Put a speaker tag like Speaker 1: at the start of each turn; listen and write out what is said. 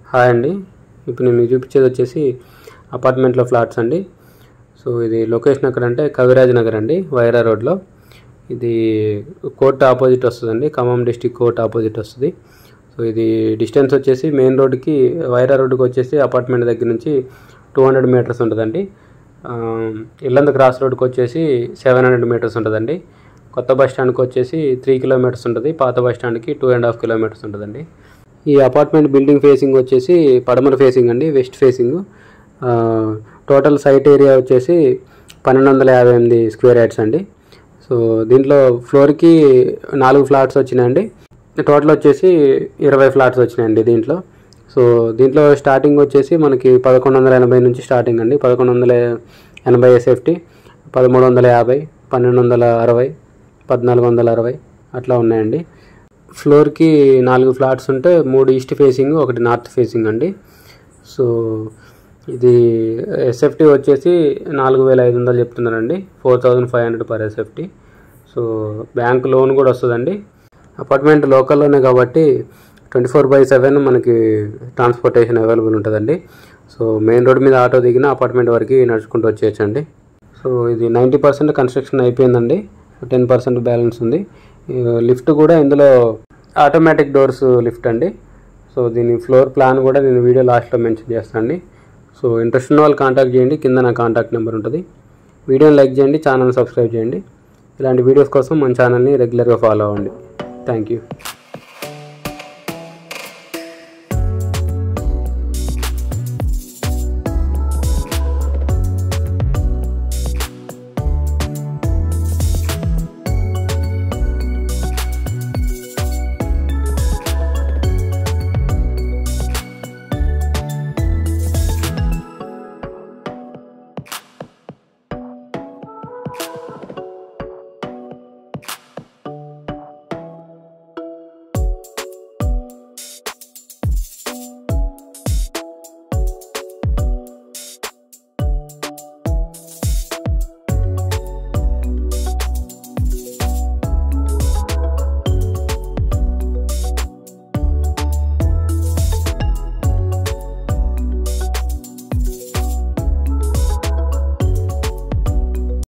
Speaker 1: Hi అండి. ఇప్పుడు నేను మీకు చూపించేది వచ్చేసి అపార్ట్మెంట్లో ఫ్లాట్స్ అండి. సో ఇది లొకేషన్ ఎక్కడంటే కవిరాజ్ నగర్ అండి, వైరా రోడ్లో. ఇది కోర్ట్ ఆపోజిట్ వస్తుందండి, ఖమ్మం డిస్టిక్ కోర్ట్ ఆపోజిట్ వస్తుంది. సో ఇది డిస్టెన్స్ వచ్చేసి మెయిన్ రోడ్డుకి, వైరా రోడ్డుకి వచ్చేసి అపార్ట్మెంట్ దగ్గర నుంచి 200 మీటర్స్ ఉంటుందండి. ఇల్లందు క్రాస్ రోడ్డుకి వచ్చేసి 700 మీటర్స్ ఉంటుందండి. కొత్త బస్ స్టాండ్కి వచ్చేసి 3 కిలోమీటర్స్ ఉంటుంది, పాత బస్ స్టాండ్కి 2.5 కిలోమీటర్స్ ఉంటుందండి. ఈ అపార్ట్మెంట్ బిల్డింగ్ ఫేసింగ్ వచ్చేసి పడమర ఫేసింగ్ అండి, west facing. Total site area వచ్చేసి 1258 స్క్వేర్ యార్డ్స్ అండి. సో దీంట్లో ఫ్లోర్కి 4 ఫ్లాట్స్ వచ్చినాయండి. టోటల్ వచ్చేసి 20 ఫ్లాట్స్ వచ్చినాయండి దీంట్లో. సో దీంట్లో స్టార్టింగ్ వచ్చేసి మనకి 1180 నుంచి స్టార్టింగ్ అండి. 1180 ఎస్ఎఫ్టీ, 1350, 1260, 1460 అట్లా ఉన్నాయండి. ఫ్లోర్కి 4 ఫ్లాట్స్ ఉంటే 3 ఈస్ట్ ఫేసింగ్, 1 నార్త్ ఫేసింగ్ అండి. సో ఇది ఎస్ఎఫ్టీ వచ్చేసి 4500 చెప్తున్నారండి, 4500 per SFT. So bank loan కూడా వస్తుందండి. అపార్ట్మెంట్ లోకల్లోనే కాబట్టి 24/7 మనకి ట్రాన్స్పోర్టేషన్ అవైలబుల్ ఉంటుందండి. సో మెయిన్ రోడ్ మీద ఆటో దిగిన అపార్ట్మెంట్ వరకు నడుచుకుంటూ వచ్చేయచ్చండి. సో ఇది 90% కన్స్ట్రక్షన్ అయిపోయిందండి, 10% బ్యాలెన్స్ ఉంది. లిఫ్ట్ కూడా ఇందులో ఆటోమేటిక్ డోర్స్ లిఫ్ట్ అండి. సో దీని ఫ్లోర్ ప్లాన్ కూడా నేను వీడియో లాస్ట్లో మెన్షన్ చేస్తాను అండి. సో ఇంట్రెస్ట్ ఉన్న వాళ్ళు కాంటాక్ట్ చేయండి, కింద నా కాంటాక్ట్ నెంబర్ ఉంటుంది. వీడియోని లైక్ చేయండి, ఛానల్ని సబ్స్క్రైబ్ చేయండి. ఇలాంటి వీడియోస్ కోసం మన ఛానల్ని రెగ్యులర్గా ఫాలో అవ్వండి. Thank you.